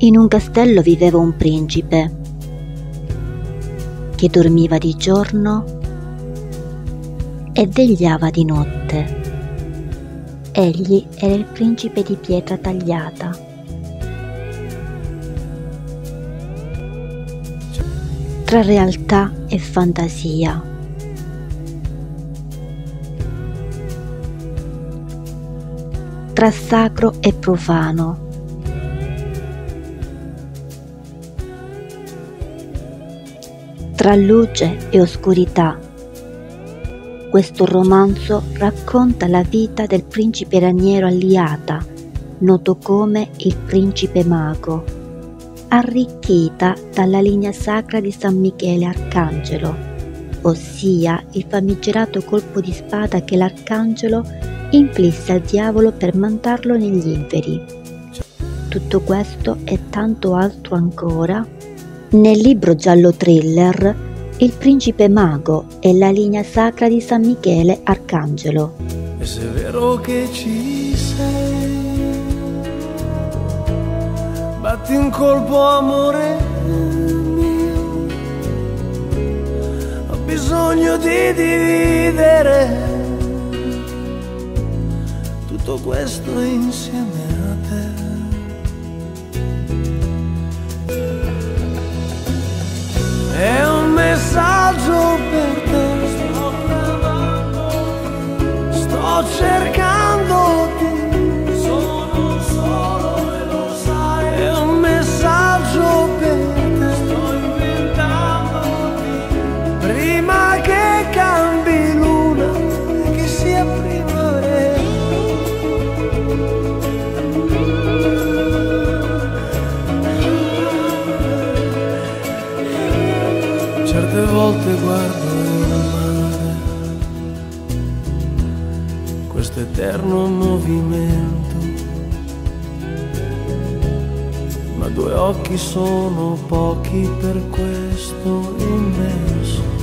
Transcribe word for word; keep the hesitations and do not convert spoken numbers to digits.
In un castello viveva un principe che dormiva di giorno e vegliava di notte. Egli era il principe di pietra tagliata. Tra realtà e fantasia, tra sacro e profano, tra luce e oscurità, questo romanzo racconta la vita del principe raniero Aliata, noto come il principe mago, arricchita dalla linea sacra di San Michele Arcangelo, ossia il famigerato colpo di spada che l'arcangelo inflisse al diavolo per mandarlo negli inferi. Tutto questo e tanto altro ancora nel libro giallo thriller Il principe mago e la linea sacra di San Michele Arcangelo. E se è vero che ci sei, batti un colpo amore mio, ho bisogno di dividere tutto questo insieme a te. È un messaggio per te, sto chiamando, sto cercandoti, sono solo e lo sai. È un messaggio per te, sto inventandoti, prima che cambi luna e che sia primavera. Certe volte guardo il mare, questo eterno movimento, ma due occhi sono pochi per questo immenso